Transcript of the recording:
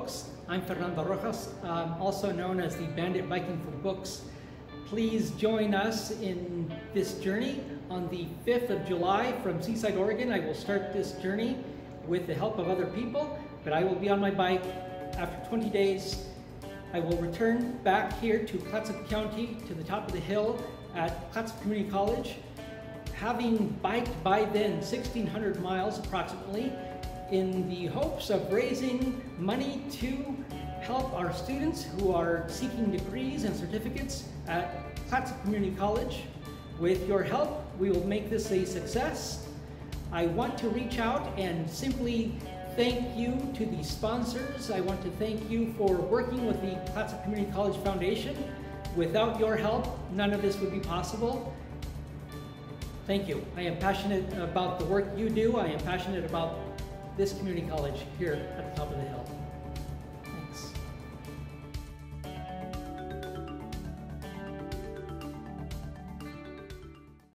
Books. I'm Fernando Rojas, also known as the Bandit Biking for Books. Please join us in this journey. On the 5th of July from Seaside, Oregon, I will start this journey with the help of other people, but I will be on my bike. After 20 days, I will return back here to Clatsop County, to the top of the hill at Clatsop Community College, having biked by then 1,600 miles approximately, in the hopes of raising money to help our students who are seeking degrees and certificates at Clatsop Community College. With your help, we will make this a success. I want to reach out and simply thank you to the sponsors. I want to thank you for working with the Clatsop Community College Foundation. Without your help, none of this would be possible. Thank you. I am passionate about the work you do. I am passionate about this community college here at the top of the hill.